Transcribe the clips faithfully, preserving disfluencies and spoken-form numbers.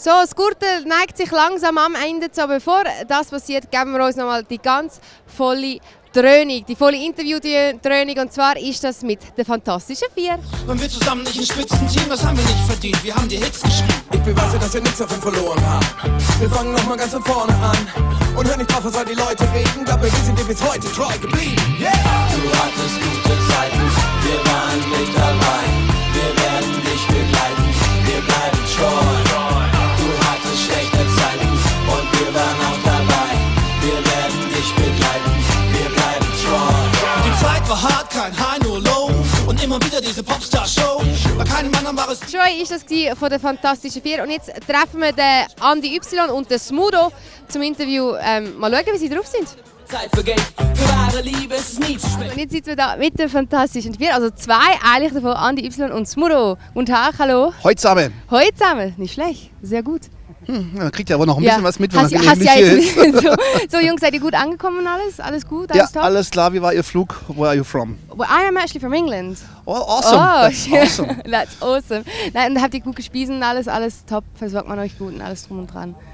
So, das Gürtel neigt sich langsam am Ende zu. Bevor das passiert, geben wir uns nochmal die ganz volle Dröhnung, die volle Interview-Dröhnung. Und zwar ist das mit den Fantastischen Vier. Wenn wir zusammen nicht ein Spitzenteam, das haben wir nicht verdient. Wir haben die Hits geschrieben. Ich beweise, dass wir nichts davon verloren haben. Wir fangen nochmal ganz von vorne an. Und hör nicht drauf, was all die Leute reden. Glaub mir, wir sind dir bis heute treu geblieben. Yeah! Du hattest gute Zeiten, wir waren nicht allein. Wir werden dich begleiten, wir bleiben treu. Du hattest schlechte Zeiten und wir waren auch dabei. Wir werden dich begleiten, wir bleiben treu. Die Zeit war hart, kein High, nur Low. Und immer wieder diese Popstar-Show. Bei keinem anderen war es. Joy ist das von den Fantastischen Vier. Und jetzt treffen wir den Andi Y und den Smudo zum Interview. Ähm, mal schauen, wie sie drauf sind. Zeit für Geld, für wahre Liebe ist es nie zu spät. Und jetzt sitzen wir da mit den Fantastischen Vier. Also zwei eigentlich davon, Andi Y und Smudo. Guten Tag, hallo. Heute zusammen. Heute zusammen. Nicht schlecht, sehr gut. Hm, man kriegt ja aber noch ein bisschen ja. was mit, wenn hast, man hast ja hier jetzt ist. so, so Jungs, seid ihr gut angekommen alles? Alles gut? Alles Ja, top? alles klar. Wie war Ihr Flug? Where are you from? Well, I am actually from England. Oh, awesome. Oh, That's awesome. That's awesome. Nein, und habt ihr gut gespiesen und alles, alles top? Versorgt man euch gut und alles drum und dran?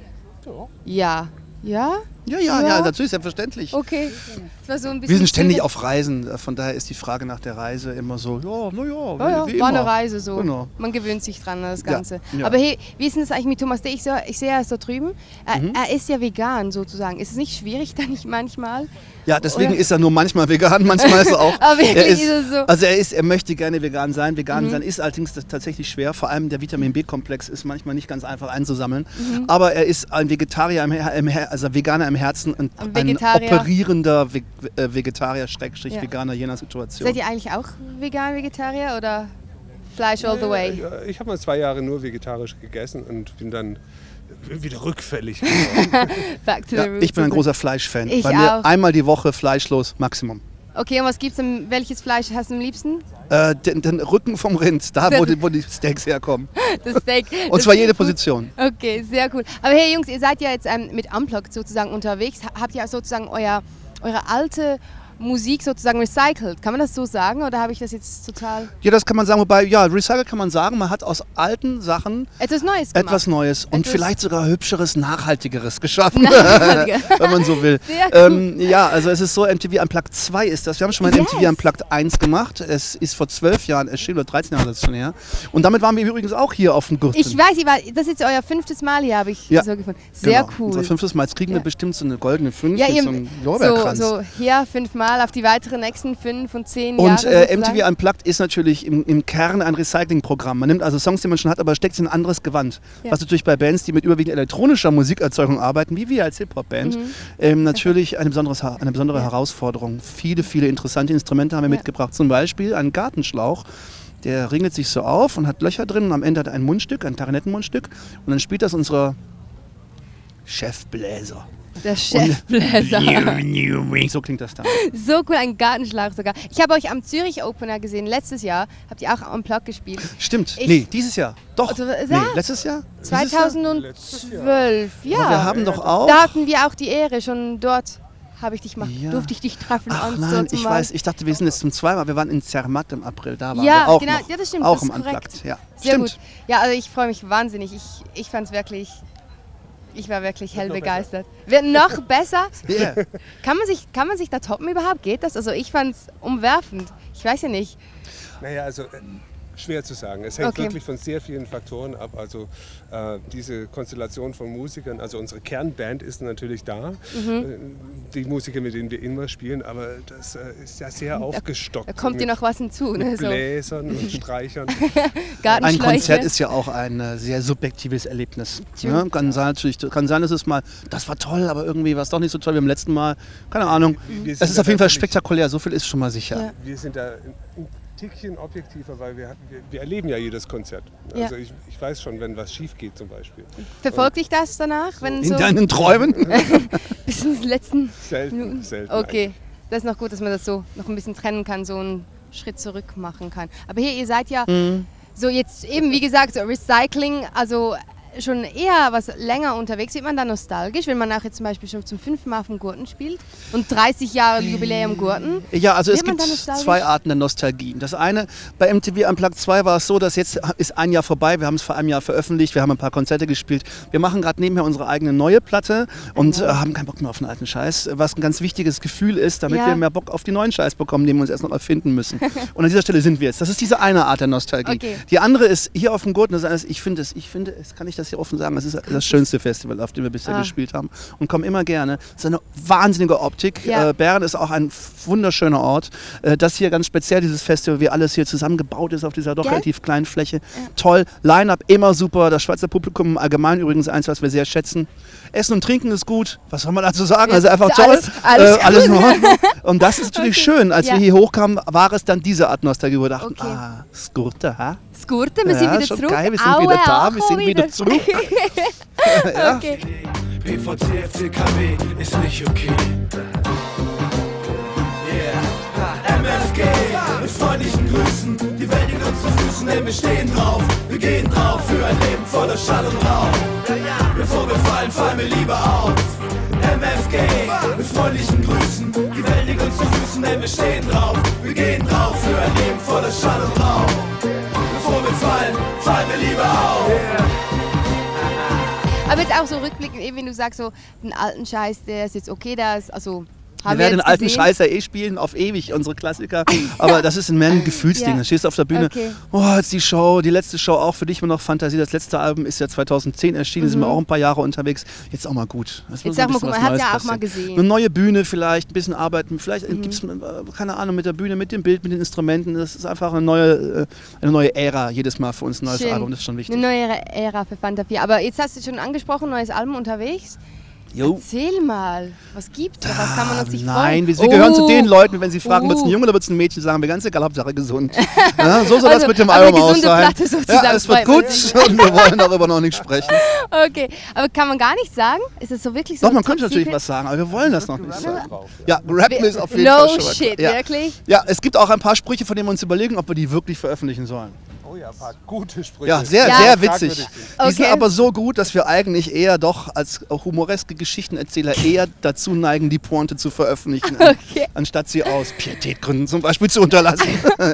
Ja. Ja? Ja, ja, ja, natürlich, selbstverständlich. Okay. Das war so ein bisschen Wir sind ständig schwierig. auf Reisen, von daher ist die Frage nach der Reise immer so, ja, na ja, Ja, ja, wie, wie war immer. eine Reise so. Genau. Man gewöhnt sich dran an das Ganze. Ja, ja. Aber hey, wie ist denn das eigentlich mit Thomas D? Ich, so, ich sehe, er ist da drüben. Er, Mhm. er ist ja vegan sozusagen. Ist es nicht schwierig dann nicht manchmal? Ja, deswegen Oder? ist er nur manchmal vegan, manchmal ist er auch. Aber wirklich er ist, ist es so. Also er ist, er möchte gerne vegan sein. Vegan Mhm. sein ist allerdings tatsächlich schwer. Vor allem der Vitamin B-Komplex ist manchmal nicht ganz einfach einzusammeln. Mhm. Aber er ist ein Vegetarier, im, Her- im, Her- also Veganer im Herzen und Ein ein Vegetarier. operierender Ve äh, Vegetarier, Schrägstrich Ja. Veganer je nach Situation. Seid ihr eigentlich auch vegan, Vegetarier oder Fleisch all the way? Ja, ich habe mal zwei Jahre nur vegetarisch gegessen und bin dann wieder rückfällig geworden. Back to Ja, the roots. ich bin ein großer Fleischfan. Ich Bei mir auch. einmal die Woche fleischlos, Maximum. Okay, und was gibt's denn? Welches Fleisch hast du am liebsten? Äh, den, den Rücken vom Rind, da wo die, wo die Steaks herkommen. Das Steak. Und Das zwar klingt jede gut. Position. Okay, sehr cool. Aber hey Jungs, ihr seid ja jetzt ähm, mit Unplugged sozusagen unterwegs. Ha- Habt ihr sozusagen euer, eure alte Musik sozusagen recycelt? Kann man das so sagen oder habe ich das jetzt total... Ja, das kann man sagen. Wobei, ja, Recycle kann man sagen, man hat aus alten Sachen Etwas Neues gemacht? etwas Neues und Etwas- vielleicht sogar hübscheres, nachhaltigeres geschaffen, Nachhaltiger. wenn man so will. Sehr Ähm, ja, also es ist so, M T V Unplugged zwei ist das. Wir haben schon mal ein Yes. M T V Unplugged eins gemacht. Es ist vor zwölf Jahren erschienen, oder dreizehn Jahre ist es schon her. Und damit waren wir übrigens auch hier auf dem Gürtel. Ich weiß, ich war, das ist jetzt euer fünftes Mal hier, habe ich Ja. so gefunden. Sehr Genau, cool. Unser fünftes Mal. Jetzt kriegen Ja. wir bestimmt so eine goldene fünf Ja, mit ihr, so einem so, Lorbeerkranz. so hier fünfmal auf die weiteren nächsten fünf und zehn Und Jahre. äh, M T sozusagen. V Unplugged ist natürlich im, im Kern ein Recyclingprogramm. Man nimmt also Songs, die man schon hat, aber steckt sie in ein anderes Gewand. Ja. Was natürlich bei Bands, die mit überwiegend elektronischer Musikerzeugung arbeiten, wie wir als Hip-Hop-Band, Mhm. ähm, natürlich eine, besonderes, eine besondere Herausforderung. Viele, viele interessante Instrumente haben wir Ja. mitgebracht. Zum Beispiel einen Gartenschlauch. Der ringelt sich so auf und hat Löcher drin und am Ende hat er ein Mundstück, ein Klarinettenmundstück. Und dann spielt das unser Chefbläser. Der Chefbläser. So klingt das dann. So cool, ein Gartenschlauch sogar. Ich habe euch am Zürich Opener gesehen, letztes Jahr. Habt ihr auch Unplugged gespielt? Stimmt. Ich- nee, dieses Jahr. Doch. Also, nee, ja. letztes Jahr? Dieses Jahr? zweitausendzwölf, ja. Aber wir haben doch auch. Da hatten wir auch die Ehre, schon dort habe ich dich mal, Ja. durfte ich dich treffen. Ach und nein, so ich mal. weiß, ich dachte, wir sind jetzt zum zweiten Mal. Wir waren in Zermatt im April, da waren Ja, wir auch genau, noch. ja, das stimmt, Auch das im ist korrekt. Unplugged, ja. Sehr Stimmt. gut. Ja, also ich freue mich wahnsinnig. Ich, ich fand es wirklich, ich war wirklich hell begeistert. Wird noch besser? Yeah. Kann man, sich, kann man sich da toppen überhaupt? Geht das? Also ich fand es umwerfend. Ich weiß ja nicht. Naja, also äh, schwer zu sagen. Es hängt Okay. wirklich von sehr vielen Faktoren ab. Also äh, diese Konstellation von Musikern, also unsere Kernband ist natürlich da. Mhm. Äh, die Musiker, mit denen wir immer spielen, aber das äh, ist ja sehr aufgestockt. Da kommt dir mit noch was hinzu. Ne? Mit So Bläsern und Streichern. Ein Gartenschläuche. Konzert ist ja auch ein äh, sehr subjektives Erlebnis. True. Ne? Kann, sein, natürlich, kann sein, dass es mal, das war toll, aber irgendwie war es doch nicht so toll wie beim letzten Mal. Keine Ahnung. Wir Es sind ist da auf jeden Fall natürlich- spektakulär, so viel ist schon mal sicher. Ja. Wir sind da ein, ein Tickchen objektiver, weil wir, wir, wir erleben ja jedes Konzert. Ja. Also ich, ich weiß schon, wenn was schief geht zum Beispiel. Verfolgt dich das danach? Wenn In so deinen Träumen? bis in den letzten Selten, Minuten? selten. Okay, das ist noch gut, dass man das so noch ein bisschen trennen kann, so einen Schritt zurück machen kann. Aber hier, ihr seid ja Mhm. so jetzt eben, wie gesagt, so Recycling, also schon eher was länger unterwegs, wird man da nostalgisch, wenn man auch jetzt zum Beispiel schon zum fünften Mal vom Gurten spielt und dreißig Jahre Jubiläum Gurten? Ja, also wird es gibt zwei Arten der Nostalgie. Das eine, bei M T V Unplugged zwei war es so, dass jetzt ist ein Jahr vorbei, wir haben es vor einem Jahr veröffentlicht, wir haben ein paar Konzerte gespielt. Wir machen gerade nebenher unsere eigene neue Platte und äh, haben keinen Bock mehr auf den alten Scheiß, was ein ganz wichtiges Gefühl ist, damit Ja. wir mehr Bock auf die neuen Scheiß bekommen, den wir uns erst noch erfinden müssen. Und an dieser Stelle sind wir jetzt. Das ist diese eine Art der Nostalgie. Okay. Die andere ist hier auf dem Gurten, das ist, ich finde es, ich finde es, kann ich das hier offen sagen, das ist das schönste Festival, auf dem wir bisher Ah. gespielt haben und kommen immer gerne. Es ist eine wahnsinnige Optik. Ja. Äh, Bern ist auch ein wunderschöner Ort. Äh, das hier ganz speziell, dieses Festival, wie alles hier zusammengebaut ist auf dieser doch Gell? relativ kleinen Fläche. Toll, Line-Up immer super, das Schweizer Publikum im Allgemeinen übrigens eins, was wir sehr schätzen. Essen und Trinken ist gut, was soll man dazu sagen? Ja, Also einfach ist toll. alles- alles äh, alles gut. in Ordnung. Und das ist natürlich Okay. schön. Als Ja. wir hier hochkamen, war es dann diese Art Nostalgie, wo wir dachten, Okay. ah, Skurte, ha? Skurte, wir sind Ja, wieder schon zurück. geil, wir sind Aue, wieder da, auch wir sind wieder zurück. ja. Okay. P V C, F C K W ist nicht okay. Yeah. M F G mit freundlichen Grüßen, die Welt liegt uns zu Füßen, denn wir stehen drauf, wir gehen drauf für ein Leben voller Schall und Rauch. Bevor wir fallen, fallen wir lieber auf. M F G mit freundlichen Grüßen, die Welt liegt uns zu Füßen, denn wir stehen drauf, wir gehen drauf für ein Leben voller Schall und Rauch. Bevor wir fallen, fallen wir lieber auf. Aber jetzt auch so rückblickend, eben wenn du sagst, so den alten Scheiß, der ist jetzt okay, da ist, also haben Wir werden den jetzt alten gesehen. Scheiß ja eh spielen, auf ewig, unsere Klassiker. Aber das ist mehr ein Gefühlsding. Ja. Du stehst auf der Bühne, Okay. oh, jetzt die Show, die letzte Show auch für dich immer noch Fantasie. Das letzte Album ist ja zweitausendzehn erschienen, sind wir auch ein paar Jahre unterwegs. Jetzt auch mal gut. Es muss Jetzt ein auch mal bisschen gut, was man hat Neues ja auch passieren. mal gesehen. Eine neue Bühne vielleicht, ein bisschen arbeiten. Vielleicht Mhm. gibt es, keine Ahnung, mit der Bühne, mit dem Bild, mit den Instrumenten. Das ist einfach eine neue, äh, eine neue Ära jedes Mal für uns, ein neues Schön. Album. Das ist schon wichtig. Eine neue Ära für Fanta vier. Aber jetzt hast du schon angesprochen, neues Album unterwegs. Jo. Erzähl mal, was gibt's da? Was kann man auf sich freuen? Nein, wir, wir gehören zu Oh. den Leuten, wenn sie fragen, wird es ein Oh. Junge oder wird es ein Mädchen, sagen wir ganz egal, Hauptsache gesund. Ja, so soll Also, das mit dem aber Album eine aus gesunde sein. Platte sozusagen, Ja, es wird freut gut man und wir wollen darüber noch nicht sprechen. Okay, aber kann man gar nicht sagen? Ist es so wirklich so Doch, man ein könnte natürlich Top-Secret? was sagen, aber wir wollen das noch nicht sagen. drauf. Ja, rappen ist auf jeden No Fall schon mal shit, klar. ja. wirklich? Ja, es gibt auch ein paar Sprüche, von denen wir uns überlegen, ob wir die wirklich veröffentlichen sollen. Oh ja, ein paar gute Sprüche. Ja, sehr, Ja. sehr Fragwürdig witzig. sind. Die sind Okay. aber so gut, dass wir eigentlich eher doch als humoreske Geschichtenerzähler eher dazu neigen, die Pointe zu veröffentlichen, Okay. anstatt sie aus Pietätgründen zum Beispiel zu unterlassen.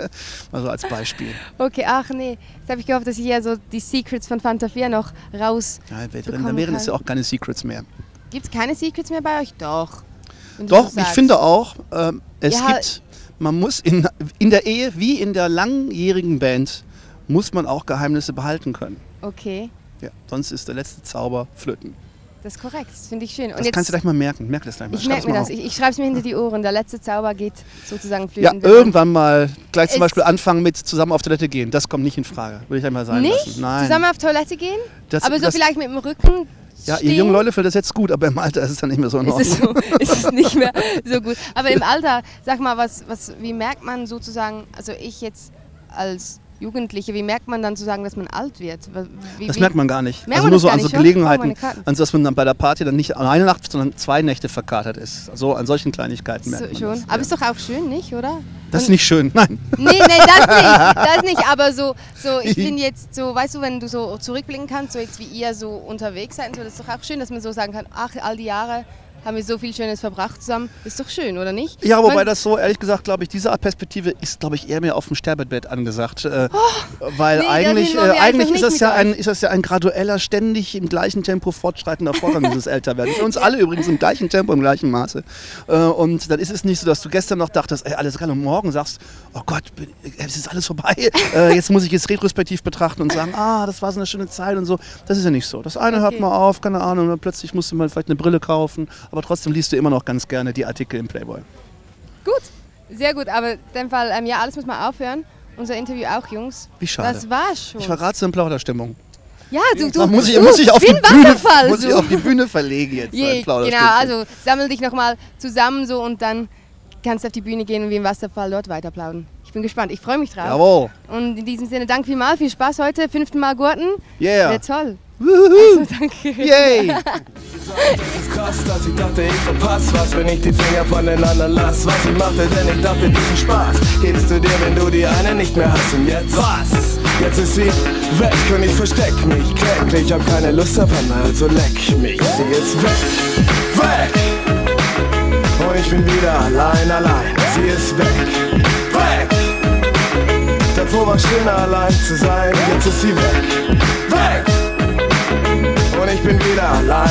Also als Beispiel. Okay, ach nee. Jetzt habe ich gehofft, dass ich hier so die Secrets von Fanta vier noch raus. Ja, dann bekommen wären es kann. ja auch keine Secrets mehr. Gibt es keine Secrets mehr bei euch? Doch. Wenn du Doch, so ich sagst. finde auch, ähm, es Ja. gibt, man muss in, in der Ehe wie in der langjährigen Band, muss man auch Geheimnisse behalten können. Okay, Ja, sonst ist der letzte Zauber flöten. das ist korrekt. Das finde ich schön. Und Das jetzt, kannst du gleich mal merken. Merk das gleich mal. ich Schreib's merke mir mal das. auf. Ich, ich schreibe es mir hinter die Ohren. Der letzte Zauber geht sozusagen flöten. Ja, wenn man- irgendwann mal gleich zum Es- Beispiel anfangen mit zusammen auf Toilette gehen. Das kommt nicht in Frage. Würde ich einmal sagen Nicht? lassen. Nein. Zusammen auf Toilette gehen? Das- aber so das- vielleicht mit dem Rücken ja, ihr stehen? jungen Leute findet das jetzt gut, aber im Alter ist es dann nicht mehr so in Ist es, Ordnung. so, ist es nicht mehr so gut. Aber im Alter, sag mal, was, was, wie merkt man sozusagen, also ich jetzt als Jugendliche, wie merkt man dann zu sagen, dass man alt wird? Wie, Das wie, merkt man gar nicht. Merkt Also man nur das so gar an so nicht, oder? Gelegenheiten, Oh, meine Karten. also dass man dann bei der Party dann nicht eine Nacht, sondern zwei Nächte verkatert ist. So an solchen Kleinigkeiten merkt So, man schon. das. Aber ja. ist doch auch schön, nicht, oder? Das ist Und- nicht schön, nein. Nee, nee, das nicht. Das nicht. Aber so, so ich bin jetzt so, weißt du, wenn du so zurückblicken kannst, so jetzt wie ihr so unterwegs seid, und so, das ist doch auch schön, dass man so sagen kann, ach, all die Jahre haben wir so viel Schönes verbracht zusammen. Ist doch schön, oder nicht? Ja, wobei Man- das so, ehrlich gesagt, glaube ich, diese Art Perspektive ist, glaube ich, eher mehr auf dem Sterbebett angesagt. Äh, weil nee, eigentlich, dahin wollen äh, wir eigentlich einfach ist, das nicht ja mit ein, ist das ja ein gradueller, ständig im gleichen Tempo fortschreitender Vorgang, dieses Älterwerden. Für uns alle übrigens im gleichen Tempo, im gleichen Maße. Äh, und dann ist es nicht so, dass du gestern noch dachtest, ey, alles geil, und morgen sagst, oh Gott, bin- es ist alles vorbei. Äh, jetzt muss ich jetzt retrospektiv betrachten und sagen, ah, das war so eine schöne Zeit und so. Das ist ja nicht so. Das eine Okay. hört mal auf, keine Ahnung, und dann plötzlich musst du mal vielleicht eine Brille kaufen, aber trotzdem liest du immer noch ganz gerne die Artikel im Playboy. Gut, sehr gut. Aber in dem Fall, ähm, ja, alles muss mal aufhören. Unser Interview auch, Jungs. Wie schade. Das war's schon. Ich verrate es in Plauderstimmung. Ja, du, du, Da muss ich, du, muss ich, auf, wie die ein Bühne, Wasserfall. muss ich so. auf die Bühne verlegen jetzt. Je, ein Plauderstückchen. genau, also sammel dich nochmal zusammen so und dann kannst du auf die Bühne gehen und wie im Wasserfall dort weiter plaudern. Ich bin gespannt, ich freue mich drauf. Jawohl. Und in diesem Sinne, danke vielmals, viel Spaß heute, fünften Mal Gurten. Yeah. Wäre toll. Wuhu. Also, danke. Yay. Das ist krass, dass ich dachte, ich verpass was, wenn ich die Finger voneinander lass. Was ich machte, denn ich dachte, diesen Spaß gibst du dir, wenn du die eine nicht mehr hast. Und jetzt was? Jetzt ist sie weg und ich versteck mich kläglich. Hab keine Lust auf einmal, also leck mich. Sie ist weg, weg. Und ich bin wieder allein, allein. Sie ist weg, weg. Davor war schön allein zu sein. Jetzt ist sie weg, weg. Und ich bin wieder allein.